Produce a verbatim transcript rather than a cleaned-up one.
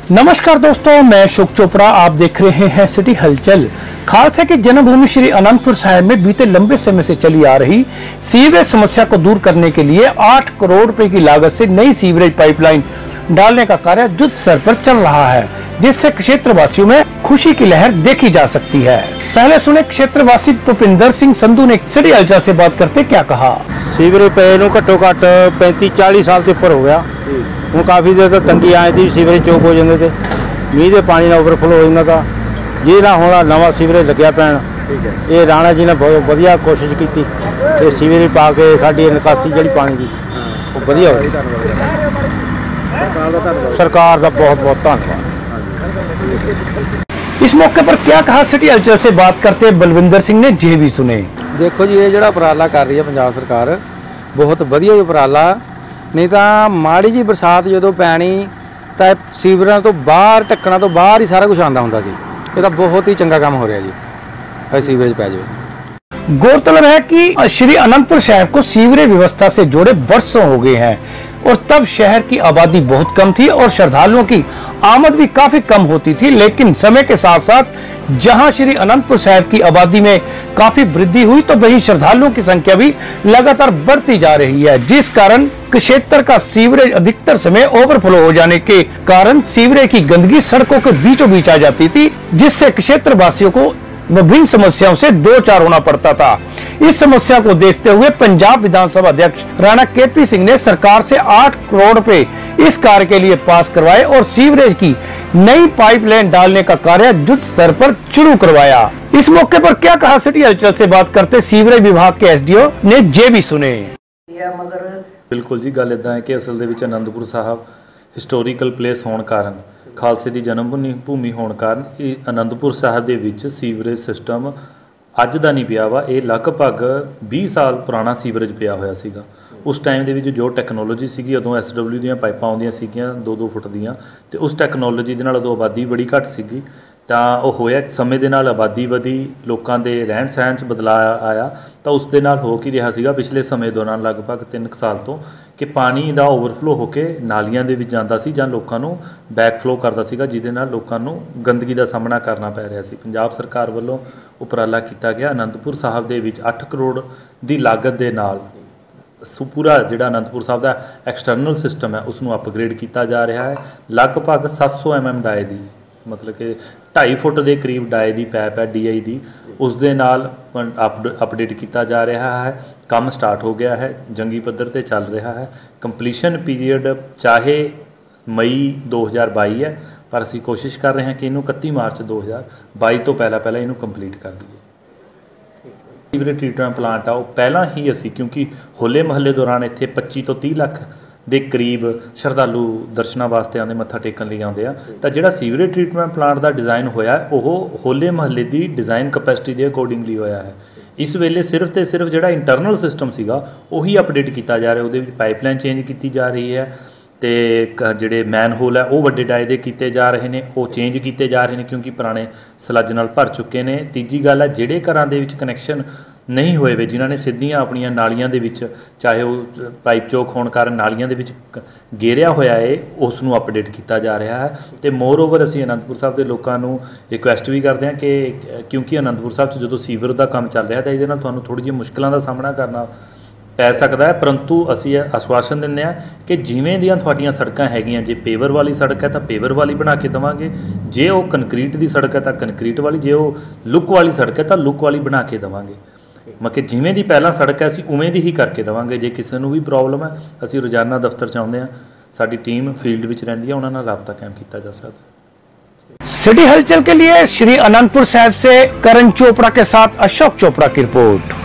नमस्कार दोस्तों, मैं अशोक चोपड़ा। आप देख रहे हैं सिटी हलचल। खालसा की जन्मभूमि श्री अनंतपुर साहिब में बीते लंबे समय से चली आ रही सीवरेज समस्या को दूर करने के लिए आठ करोड़ रुपए की लागत से नई सीवरेज पाइपलाइन डालने का कार्य युद्ध स्तर पर चल रहा है, जिससे क्षेत्रवासियों में खुशी की लहर देखी जा सकती है। पहले सुने क्षेत्रवासी भूपिंदर सिंह संधू ने सिटी हलचल से बात करते क्या कहा। सीवरेज पे घट्टो घट पैंती चाली साल से उपर हो गया। हूँ काफ़ी देर तक तंगी आई थी, सीवरेज चौक हो जाते थे, मीह के पानी का ओवरफ्लो हो जाता था। जी ना होना नवा सीवरेज लग्या पैन, ये राणा जी ने बहुत वधिया कोशिश की, सीवरेज पा के साडी निकासी जी पानी की वो वधिया हो गई। सरकार का बहुत बहुत धन्यवाद। इस मौके पर क्या कहा सिटी हलचल से बात करते बलविंदर सिंह ने जे भी सुने। देखो जी, ये जो उपराला कर रही है पंजाब सरकार, बहुत वधिया उपराला। नहीं तो माड़ी जी बरसात जो पैनी तो सीवरां तो बाहर ढक्कना तो बाहर ही सारा कुछ आंदा हुंदा सी। ये तो बहुत ही चंगा काम हो रहा जी, सीवरेज पै जाए। गौरतलब है कि श्री अनंतपुर साहिब को सीवरेज व्यवस्था से जोड़े वर्षों हो गए हैं और तब शहर की आबादी बहुत कम थी और श्रद्धालुओं की आमद भी काफी कम होती थी। लेकिन समय के साथ साथ जहां श्री अनंतपुर साहिब की आबादी में काफी वृद्धि हुई तो वहीं श्रद्धालुओं की संख्या भी लगातार बढ़ती जा रही है, जिस कारण क्षेत्र का सीवरेज अधिकतर समय ओवरफ्लो हो जाने के कारण सीवरेज की गंदगी सड़कों के बीचों बीच आ जाती थी, जिससे क्षेत्र वासियों को विभिन्न समस्याओं से दो चार होना पड़ता था। इस समस्या को देखते हुए पंजाब विधानसभा अध्यक्ष राणा के पी सिंह ने सरकार से आठ करोड़ रुपए इस कार्य के लिए पास करवाए और सीवरेज की नई पाइपलाइन डालने का कार्य युद्ध स्तर पर शुरू करवाया। इस मौके पर क्या कहा सिटी हलचल से बात करते सीवरेज विभाग के एस डी ओ ने जे भी सुने। बिल्कुल जी, गल इदां है कि असल दे विच आनंदपुर साहब हिस्टोरीकल प्लेस होने कारण, खालसे की जन्म भूमि होने कारण आनंदपुर साहब दे विच सीवरेज सिस्टम अज का नहीं पिया वा, ये लगभग बीस साल पुराना सीवरेज पिया होया सीगा। उस टाइम दे विच जो टैक्नोलॉजी सीगी, उदों एस डब्ल्यू ਦੀਆਂ ਪਾਈਪਾਂ ਆਉਂਦੀਆਂ ਸੀਗੀਆਂ दो दो फुट ਦੀਆਂ, ਤੇ उस टैक्नोलॉजी ਦੇ ਨਾਲ ਉਦੋਂ ਆਬਾਦੀ ਬੜੀ ਘੱਟ ਸੀਗੀ। ਤਾਂ ਉਹ ਹੋਇਆ ਸਮੇਂ ਦੇ ਨਾਲ ਆਬਾਦੀ ਵਧੀ, ਲੋਕਾਂ ਦੇ ਰਹਿਣ ਸਹਿਣ 'ਚ ਬਦਲਾਅ ਆਇਆ, ਤਾਂ ਉਸ ਦੇ ਨਾਲ ਹੋ ਕੀ ਰਿਹਾ ਸੀਗਾ ਪਿਛਲੇ ਸਮੇਂ ਦੌਰਾਨ ਲਗਭਗ ਤਿੰਨ ਸਾਲ ਤੋਂ ਕਿ ਪਾਣੀ ਦਾ ਓਵਰਫਲੋ ਹੋ ਕੇ ਨਾਲੀਆਂ ਦੇ ਵਿੱਚ ਜਾਂਦਾ ਸੀ ਜਾਂ ਲੋਕਾਂ ਨੂੰ ਬੈਕ ਫਲੋ ਕਰਦਾ ਸੀਗਾ, ਜਿਹਦੇ ਨਾਲ ਲੋਕਾਂ ਨੂੰ ਗੰਦਗੀ ਦਾ ਸਾਹਮਣਾ ਕਰਨਾ ਪੈ ਰਿਹਾ ਸੀ। ਪੰਜਾਬ ਸਰਕਾਰ ਵੱਲੋਂ ਉਪਰਾਲਾ ਕੀਤਾ ਗਿਆ, ਆਨੰਦਪੁਰ ਸਾਹਿਬ ਦੇ ਵਿੱਚ ਅੱਠ ਕਰੋੜ ਦੀ ਲਾਗਤ ਦੇ ਨਾਲ पूरा जिहड़ा आनंदपुर साहब का एक्सटर्नल सिस्टम है उसनों अपग्रेड किया जा रहा है। लगभग सत्त सौ एम एम डाए की, मतलब कि ढाई फुट के करीब डाए की पैप है डी आई की, उस दे नाल अप अपडेट किया जा रहा है। काम स्टार्ट हो गया है, जंगी पद्धर पर चल रहा है। कंपलीशन पीरीयड चाहे मई दो हज़ार बई है, पर असी कोशिश कर रहे हैं कि इनू इकत्ती मार्च दो हज़ार बई तो पहला पहला इनू कंप्लीट कर दीए। सीवरेज ट्रीटमेंट प्लांट आ पहला ही असी, क्योंकि होले महल्ले दौरान इत्थे पच्ची तो तीह लख के करीब श्रद्धालु दर्शनों वास्ते आते, मत्था टेकन लिए आते हैं। तो जिहड़ा सीवरेज ट्रीटमेंट प्लांट का डिज़ाइन होया वो होले महल्ले की डिज़ाइन कैपेसिटी के अकॉर्डिंगली होया है। इस वेले सिर्फ तो सिर्फ जिहड़ा इंटरनल सिस्टम सीगा उही अपडेट किया जा रहा है, उहदे विच पाइपलाइन चेंज की जा रही है, तो जिहड़े मैन होल है वो वड्डे डाए दे किए जा रहे हैं, वो चेंज किए जा रहे हैं क्योंकि पुराने सलज नाल भर चुके हैं। तीजी गल है, जिहड़े घरां दे विच कनैक्शन नहीं होए वे, जिन्होंने सीधियां अपनियां नालियां दे विच, चाहे वो पाइप चौक होने कारण नालियां दे विच गेरिया होया है, उसनूं अपडेट किया जा रहा है। तो मोर ओवर असीं आनंदपुर साहब के लोगों को रिक्वेस्ट भी करते हैं कि क्योंकि आनंदपुर साहब च जो सीवर का काम चल रहा है तो ये तुहानूं थोड़ी जी मुश्किलों का सामना करना पै सकता है, परंतु असी आश्वासन दिंदे आ कि जिवें दियां तुहाडीआं सड़कां हैगियां, जे पेवर वाली सड़क है तो पेवर वाली बना के देवांगे, जे वो कंक्रीट की सड़क है तो कंक्रीट वाली, जे वो लुक वाली सड़क है तो लुक वाली बना के देवांगे। मतलब जिवें दी पहला सड़क है असी उवें दी ही करके देवांगे। जे किसी नूं भी प्रॉब्लम है असी रोजाना दफ्तर च आउंदे आ, साडी टीम फील्ड विच रहिंदी है, उन्हां नाल राबता कायम किया जा सकदा। सिटी हलचल के लिए श्री अनंतपुर साहिब से करण चोपड़ा के साथ अशोक चोपड़ा की रिपोर्ट।